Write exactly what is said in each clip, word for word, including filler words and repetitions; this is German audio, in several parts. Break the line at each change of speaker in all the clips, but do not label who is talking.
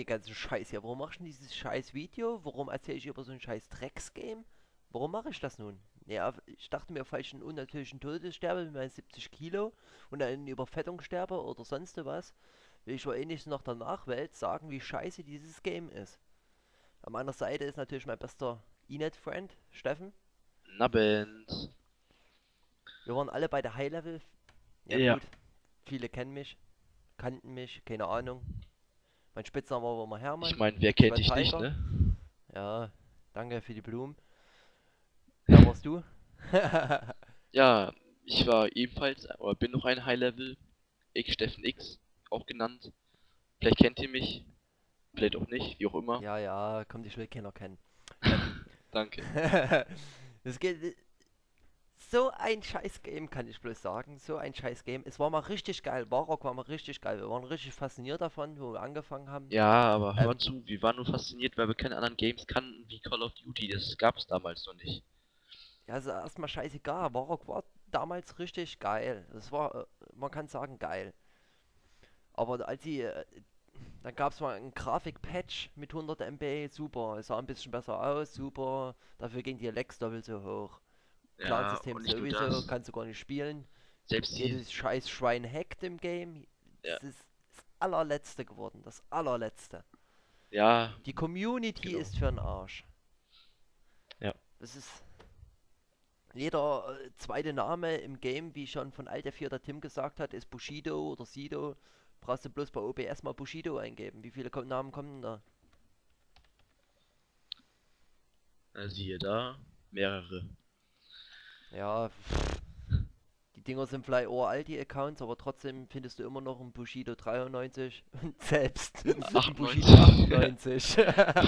den ganzen Scheiß hier? Warum machst du denn dieses scheiß Video? Warum erzähle ich über so ein scheiß Drecksgame? Warum mache ich das nun? Ja, ich dachte mir, falls ich einen unnatürlichen Todes sterbe mit meinen siebzig Kilo und dann in Überfettung sterbe oder sonst was, will ich wohl ähnlich noch der Nachwelt sagen, wie scheiße dieses Game ist. An meiner Seite ist natürlich mein bester E-Net-Friend, Steffen.
Nabend.
Wir waren alle bei der High-Level. Ja
Ja.
gut, viele kennen mich, kannten mich, keine Ahnung. Mein Spitzname war immer
Ich
Hermann.
meine, wer
Ich
kennt
war
dich nicht,
Tiger.
ne?
Ja, danke für die Blumen. Wer warst du?
Ja, ich war ebenfalls, oder bin noch ein High-Level. Ich, Steffen X, auch genannt. Vielleicht kennt ihr mich, vielleicht auch nicht, wie auch immer.
Ja, ja, komm, dich will keiner kennen. Ähm,
Danke.
es geht. So ein scheiß Game, kann ich bloß sagen. So ein scheiß Game. Es war mal richtig geil. Warrock war mal richtig geil. Wir waren richtig fasziniert davon, wo wir angefangen haben.
Ja, aber hör mal
Ähm,
zu, wir waren nur fasziniert, weil wir keine anderen Games kannten wie Call of Duty. Das gab es damals noch nicht.
ja, ist erstmal scheißegal. Warrock war damals richtig geil. Das war, äh, man kann sagen, geil. Aber als die, äh, dann gab es mal einen Grafik-Patch mit hundert Megabyte, super. Es sah ein bisschen besser aus, super. Dafür gingen die Lags doppelt so hoch.
Ja,
Clan-System
und nicht nur
sowieso,
das.
kannst du gar nicht spielen.
Selbst die,
Jedes scheiß Schwein hackt im Game.
ja,
Das ist das allerletzte geworden, das allerletzte.
ja,
Die Community
genau.
ist für den Arsch.
Ja.
Das ist jeder äh, zweite Name im Game, wie schon von Alt F vier der Tim gesagt hat, ist Bushido oder Sido. Brauchst du bloß bei O B S mal Bushido eingeben. Wie viele Ko- Namen kommen denn da?
Na, siehe da, mehrere.
Ja, pff, die Dinger sind vielleicht uralt, die Accounts, aber trotzdem findest du immer noch einen Bushido dreiundneunzig und selbst einen Bushido
achtundneunzig.
achtundneunzig.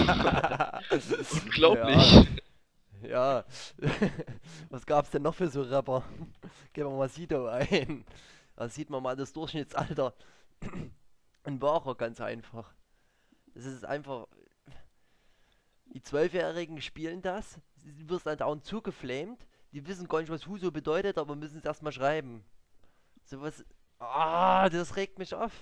Ja,
Unglaublich.
ja. Was gab's denn noch für so Rapper? Geben wir mal Sido ein. Da sieht man mal das Durchschnittsalter. Ein wahrer, ganz einfach. Das ist einfach. Die Zwölfjährigen spielen das. Du wirst dann dauernd zugeflamed. Die wissen gar nicht, was Huso bedeutet, aber müssen es erstmal schreiben. Sowas. Ah, das regt mich auf.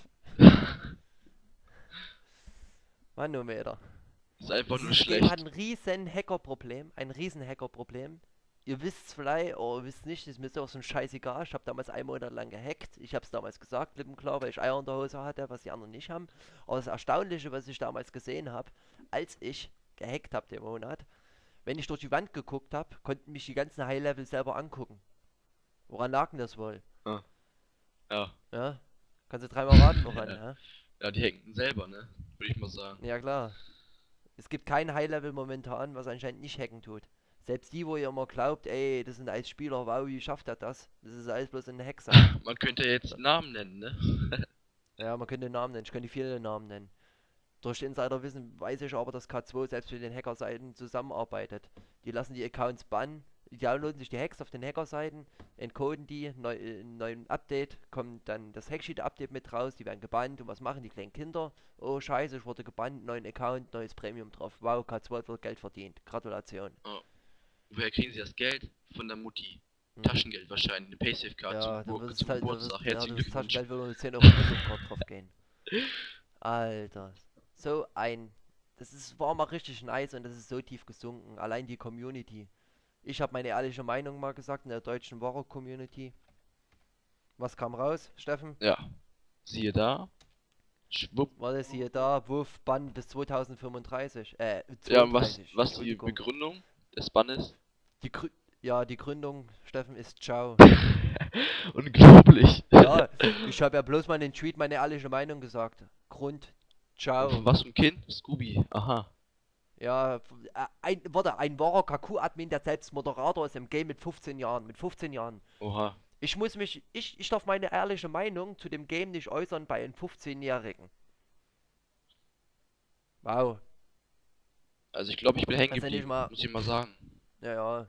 Manometer.
Ist einfach nur
Dieses Game hat
schlecht.
ein riesen Hackerproblem. Ein riesen Hackerproblem. Ihr wisst's vielleicht, oder wisst nicht, ist mir so ein scheißegal. Ich habe damals einen Monat lang gehackt. Ich habe es damals gesagt, klipp und klar, weil ich Eier in der Hose hatte, was die anderen nicht haben. Aber das Erstaunliche, was ich damals gesehen habe, als ich gehackt habe den Monat, wenn ich durch die Wand geguckt habe, konnten mich die ganzen High-Level selber angucken. Woran lag denn das wohl?
Ah, ja.
Ja? Kannst du dreimal raten, woran,
Ja,
ja?
ja, die hacken selber, ne? Würde ich mal sagen.
Ja klar. Es gibt kein High-Level momentan, was anscheinend nicht hacken tut. Selbst die, wo ihr immer glaubt, ey, das sind als Spieler, wow, wie schafft er das? Das ist alles bloß eine Hexe.
Man könnte jetzt Namen nennen, ne?
Ja, man könnte Namen nennen, ich könnte viele Namen nennen. Durch Insiderwissen weiß ich aber, dass K zwei selbst mit den Hackerseiten zusammenarbeitet. Die lassen die Accounts bannen, die downloaden sich die Hacks auf den Hackerseiten, encoden die, neu, äh, neuen Update, kommt dann das Hacksheet-Update mit raus, die werden gebannt und was machen die kleinen Kinder? Oh scheiße, ich wurde gebannt, neuen Account, neues Premium drauf. Wow, K zwei wird Geld verdient. Gratulation.
Oh. Woher kriegen sie das Geld? Von der Mutti.
Hm.
Taschengeld wahrscheinlich, eine Paysafe-Card
Ja,
zum,
da
Gebur
wirst
zum
halt, da
Geburtstag.
wirst, ja,
Herzlichen
das
Glückwunsch.
Taschengeld will nur zehn Euro Kreditkarte drauf gehen. Alter, so ein, das ist, war mal richtig nice und das ist so tief gesunken. Allein die Community. Ich habe meine ehrliche Meinung mal gesagt in der deutschen Warrock-Community. Was kam raus, Steffen?
Ja. Siehe da. Schwupp.
War das hier da? Wuff, Bann bis zweitausendfünfunddreißig. Äh,
Ja, und was,
zweiunddreißig.
was die
Entschuldigung.
Begründung des Bannes?
Die Grü ja, die Gründung, Steffen, ist ciao.
Unglaublich.
Ja, ich habe ja bloß mal in den Tweet meine ehrliche Meinung gesagt. Grund, ciao.
Von was für ein Kind? Scooby. Aha.
Ja, f- äh, ein, warte, ein wahrer K Q-Admin, der selbst Moderator ist im Game mit fünfzehn Jahren. Mit fünfzehn Jahren.
Oha.
Ich muss mich, ich, ich darf meine ehrliche Meinung zu dem Game nicht äußern bei einem fünfzehnjährigen. Wow.
Also ich glaube, ich bin hängen
Kannst ja nicht
geblieben.
mal,
Muss ich mal sagen.
ja, ja.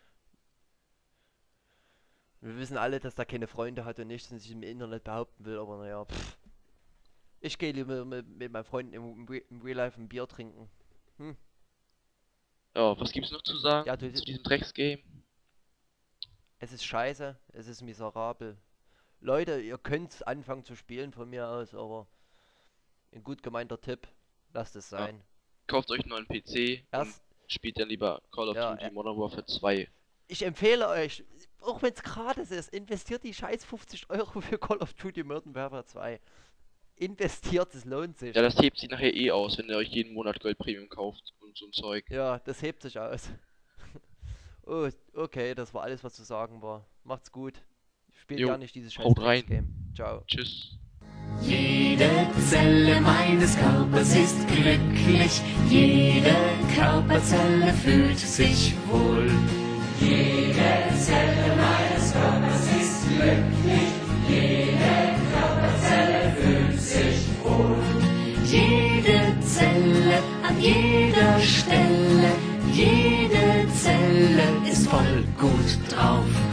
Wir wissen alle, dass er keine Freunde hat und nichts und sich im Internet behaupten will, aber naja, pff. Ich gehe lieber mit, mit meinen Freunden im, im, Re- im Real Life ein Bier trinken. Hm.
Ja, was gibt's noch zu sagen
Ja, du,
zu diesem Drecksgame?
es ist scheiße, es ist miserabel. Leute, ihr könnt anfangen zu spielen von mir aus, aber ein gut gemeinter Tipp. lasst es
Ja.
sein.
Kauft euch einen neuen P C
Erst,
und spielt dann lieber Call of
Ja,
Duty
äh.
Modern Warfare zwei.
ich empfehle euch, auch wenn es gratis ist, investiert die scheiß fünfzig Euro für Call of Duty Modern Warfare zwei. Investiert, es lohnt sich.
Ja, das hebt sich nachher eh aus, wenn ihr euch jeden Monat Gold Premium kauft und so ein Zeug.
Ja, das hebt sich aus. Oh, okay, das war alles, was zu sagen war. Macht's gut. Spielt
Jo,
ja nicht dieses scheiß
haut rein.
Game. Ciao.
Tschüss.
Jede Zelle meines Körpers ist glücklich, jede Körperzelle fühlt sich wohl. Jede Zelle meines Körpers ist glücklich, jede Körperzelle fühlt sich wohl. Jede Zelle an jeder Stelle, jede Zelle ist voll gut drauf.